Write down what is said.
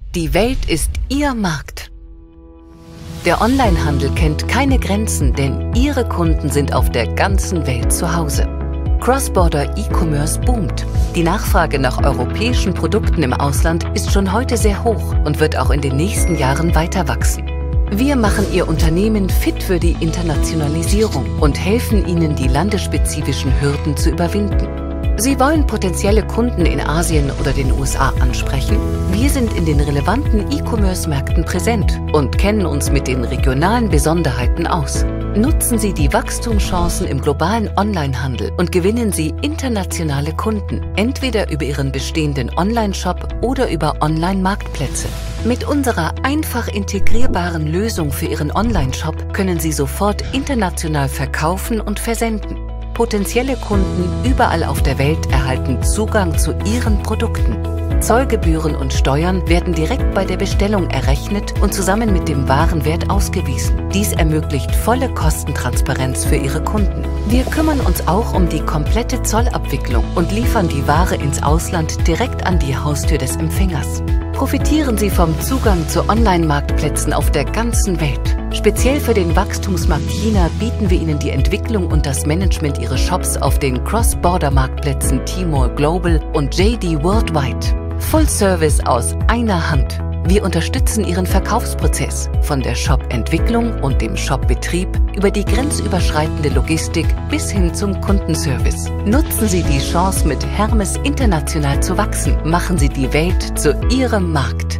Die Welt ist Ihr Markt. Der Onlinehandel kennt keine Grenzen, denn Ihre Kunden sind auf der ganzen Welt zu Hause. Cross-Border E-Commerce boomt. Die Nachfrage nach europäischen Produkten im Ausland ist schon heute sehr hoch und wird auch in den nächsten Jahren weiter wachsen. Wir machen Ihr Unternehmen fit für die Internationalisierung und helfen Ihnen, die landesspezifischen Hürden zu überwinden. Sie wollen potenzielle Kunden in Asien oder den USA ansprechen? Wir sind in den relevanten E-Commerce-Märkten präsent und kennen uns mit den regionalen Besonderheiten aus. Nutzen Sie die Wachstumschancen im globalen Onlinehandel und gewinnen Sie internationale Kunden, entweder über Ihren bestehenden Online-Shop oder über Online-Marktplätze. Mit unserer einfach integrierbaren Lösung für Ihren Online-Shop können Sie sofort international verkaufen und versenden. Potenzielle Kunden überall auf der Welt erhalten Zugang zu Ihren Produkten. Zollgebühren und Steuern werden direkt bei der Bestellung errechnet und zusammen mit dem Warenwert ausgewiesen. Dies ermöglicht volle Kostentransparenz für Ihre Kunden. Wir kümmern uns auch um die komplette Zollabwicklung und liefern die Ware ins Ausland direkt an die Haustür des Empfängers. Profitieren Sie vom Zugang zu Online-Marktplätzen auf der ganzen Welt. Speziell für den Wachstumsmarkt China bieten wir Ihnen die Entwicklung und das Management Ihres Shops auf den Cross-Border-Marktplätzen Tmall Global und JD Worldwide. Full Service aus einer Hand. Wir unterstützen Ihren Verkaufsprozess von der Shop-Entwicklung und dem Shop-Betrieb über die grenzüberschreitende Logistik bis hin zum Kundenservice. Nutzen Sie die Chance, mit Hermes international zu wachsen. Machen Sie die Welt zu Ihrem Markt.